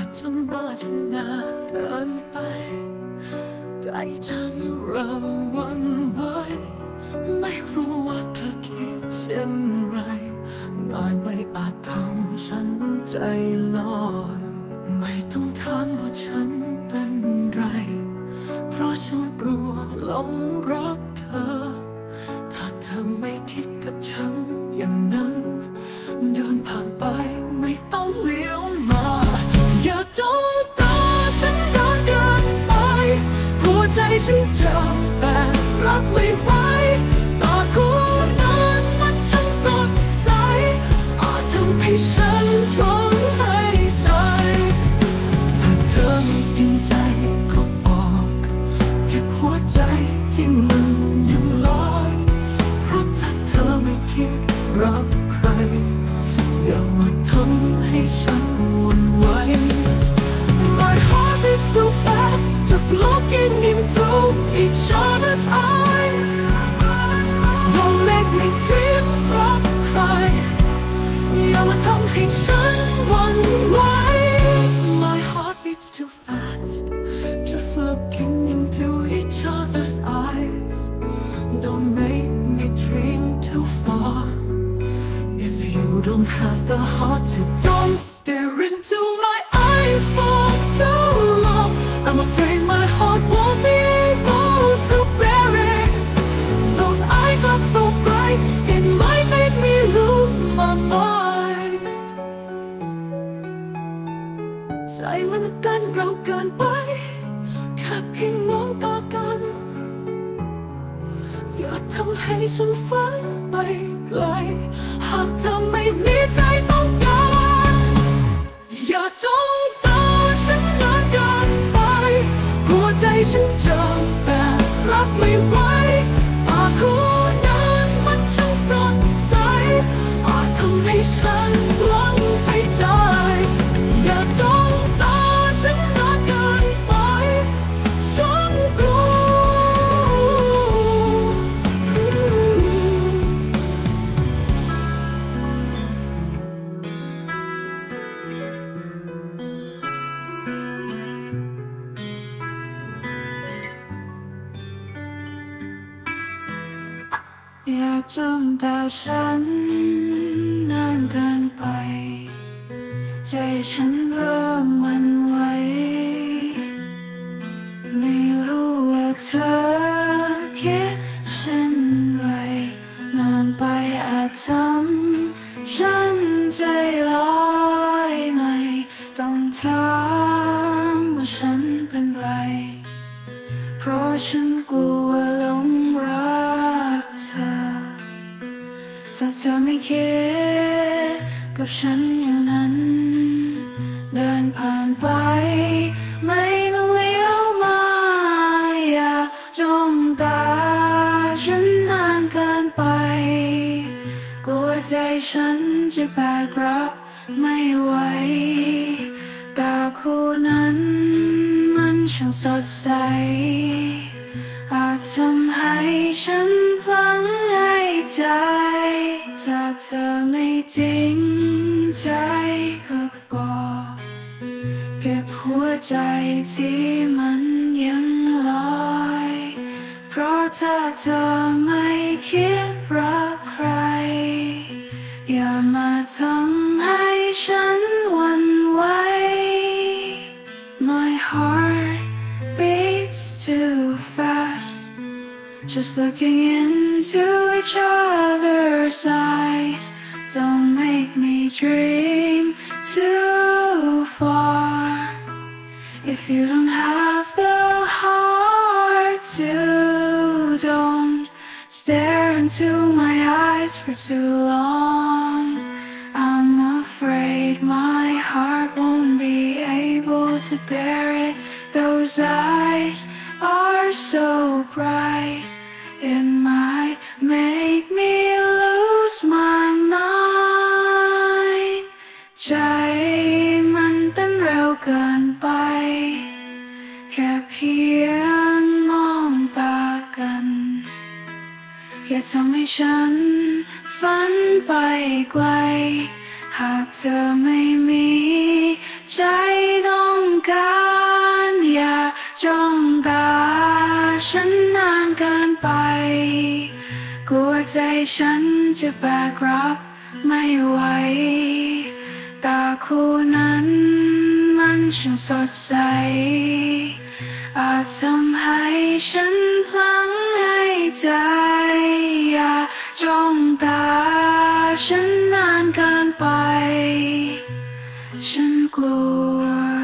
จนบ้าจนนานเกินไปใจฉันเริ่มหวั่นไหวไม่รู้ว่าเธอคิดเช่นไรนานไม่อาจทำฉันใจลอยไม่ต้องถามว่าฉันเป็นไรเพราะฉันกลัวหลงรักเธอถ้าเธอไม่คิดกับฉันอย่างนั้นเดินผ่านไปไม่ต้องเลี้ยวมาอย่าจ้องตาฉันนานเกินไปหัวใจฉันเจ็บแต่รับไม่ไหวตาคู่นั้นมันช่างสดใสอาจทำให้ฉันร้องไห้ใจถ้าเธอไม่จริงใจก็บอกเก็บหัวใจที่มันยังลอยเพราะถ้าเธอไม่คิดรักใครอย่ามาทำให้ฉันหวั่นไหว My heart beats too fast just looking into each other's eyes Don't make me dream รักใครอย่ามาทำให้ฉันหวั่นไหว My heart beats too fast just looking into each other's eyes Don't make me dream too far If you don't have the heart to don't stare into my eyes for too long I'm afraid my heart won't be able to bear it Those eyes are so bright it might make me lose my mind ใจมันเต้นเร็วเกินไปแค่เพียงมองตากันอย่าทำให้ฉันฝันไปไกลหากเธอไม่มีใจต้องการอย่าจ้องตาฉันนานเกินไปหัวใจฉันเจ็บแต่รับไม่ไหวตาคู่นั้นมันช่างสดใสอาจทำให้ฉันหวังไปใจอย่าจ้องตาฉันนานเกินไปฉันกลัวอยากจ้องตาฉันนานเกินไปใจฉันเริ่มหวั่นไหวไม่รู้ว่าเธอคิดเช่นไรนานไปอาจทำฉันใจลอยไม่ต้องถามว่าฉันเป็นไรเพราะฉันกลัวหลงรักเธอถ้าเธอไม่คิดกับฉันอย่างนั้นเดินผ่านไปไม่ต้องเลี้ยวมาอย่าจ้องตาฉันนานเกินไปกลัวใจฉันจะแบกรับไม่ไหวตาคู่นั้นมันช่างสดใสอาจทำให้ฉันพลั้งให้ใจถ้าเธอไม่จริงใจก็บอกเก็บหัวใจที่มันยังลอยเพราะถ้าเธอไม่คิดรักใครอย่ามาทำให้ฉันหวั่นไหว My heart beats too fast Just looking into each other's eyes Don't make me dream too far If you don't have the heart to don't stare into my eyes for too long I'm afraid my heart won't be able to bear it Those eyes are so bright It might make me lose my mind ใจมันเต้นเร็วเกินไปแค่เพียงมองตากันอย่าทำให้ฉันฝันไปไกลหากเธอไม่มีใจต้องใจฉันจะแบกรับไม่ไหวตาคู่นั้นมันช่างสดใสอาจทำให้ฉันพลั้งให้ใจอย่าจ้องตาฉันนานเกินไปฉันกลัว